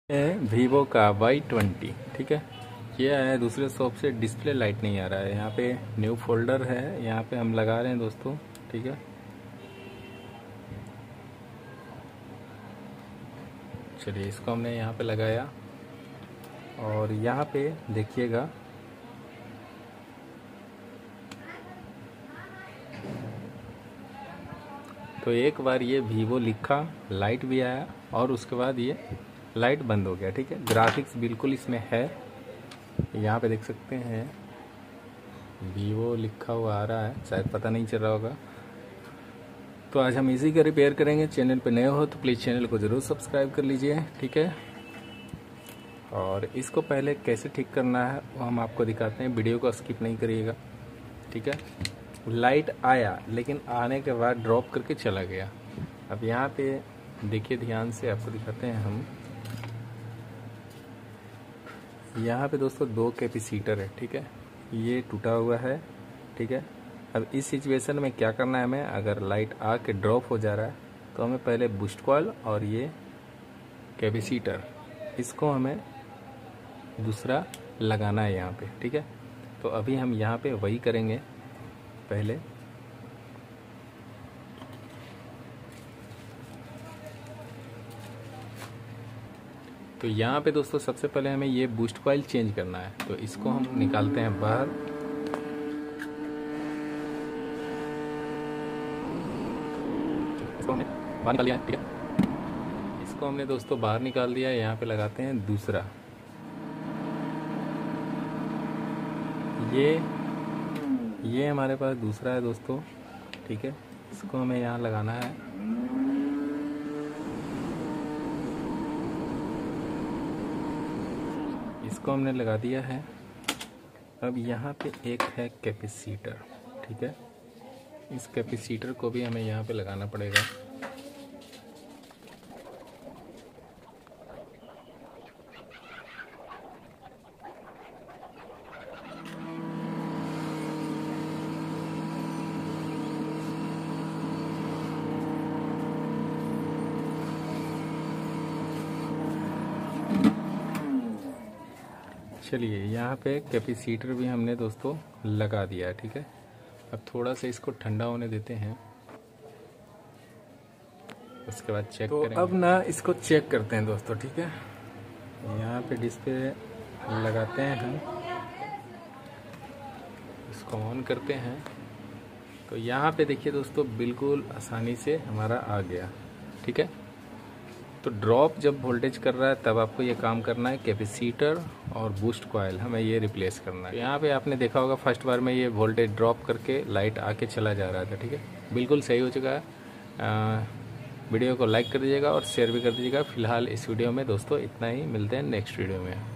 है वीवो का Y20। ठीक है, ये आया है दूसरे शॉप से। डिस्प्ले लाइट नहीं आ रहा है। यहाँ पे न्यू फोल्डर है, यहाँ पे हम लगा रहे हैं दोस्तों। ठीक है, चलिए इसको हमने यहाँ पे लगाया और यहाँ पे देखिएगा तो एक बार ये वीवो लिखा, लाइट भी आया और उसके बाद ये लाइट बंद हो गया। ठीक है, ग्राफिक्स बिल्कुल इसमें है, यहाँ पे देख सकते हैं वीवो लिखा हुआ आ रहा है, शायद पता नहीं चल रहा होगा। तो आज हम इसी का रिपेयर करेंगे। चैनल पे नए हो तो प्लीज़ चैनल को ज़रूर सब्सक्राइब कर लीजिए। ठीक है, और इसको पहले कैसे ठीक करना है वो हम आपको दिखाते हैं, वीडियो को स्किप नहीं करिएगा। ठीक है, लाइट आया लेकिन आने के बाद ड्रॉप करके चला गया। अब यहाँ पे देखिए ध्यान से, आपको दिखाते हैं हम। यहाँ पे दोस्तों दो कैपेसिटर है। ठीक है, ये टूटा हुआ है। ठीक है, अब इस सिचुएशन में क्या करना है हमें, अगर लाइट आके ड्रॉप हो जा रहा है तो हमें पहले बूस्ट कॉइल और ये कैपेसिटर, इसको हमें दूसरा लगाना है यहाँ पे। ठीक है, तो अभी हम यहाँ पे वही करेंगे पहले। तो यहाँ पे दोस्तों सबसे पहले हमें ये बूस्ट कॉइल चेंज करना है, तो इसको हम निकालते हैं बाहर। इसको हमने बाहर निकाल लिया है। ठीक है, इसको हमने दोस्तों बाहर निकाल दिया। यहाँ पे लगाते हैं दूसरा। ये हमारे पास दूसरा है दोस्तों। ठीक है, इसको हमें यहाँ लगाना है। इसको हमने लगा दिया है। अब यहाँ पे एक है कैपेसिटर। ठीक है, इस कैपेसिटर को भी हमें यहाँ पे लगाना पड़ेगा। चलिए यहाँ पे कैपेसिटर भी हमने दोस्तों लगा दिया है। ठीक है, अब थोड़ा सा इसको ठंडा होने देते हैं, उसके बाद चेक करेंगे। अब ना इसको चेक करते हैं दोस्तों। ठीक है, यहाँ पे डिस्प्ले लगाते हैं हम, इसको ऑन करते हैं तो यहाँ पे देखिए दोस्तों बिल्कुल आसानी से हमारा आ गया। ठीक है, तो ड्रॉप जब वोल्टेज कर रहा है तब आपको ये काम करना है। कैपेसिटर और बूस्ट कॉइल हमें ये रिप्लेस करना है। यहाँ पे आपने देखा होगा फर्स्ट बार में ये वोल्टेज ड्रॉप करके लाइट आके चला जा रहा था। ठीक है, बिल्कुल सही हो चुका है। वीडियो को लाइक कर दीजिएगा और शेयर भी कर दीजिएगा। फिलहाल इस वीडियो में दोस्तों इतना ही, मिलते हैं नेक्स्ट वीडियो में।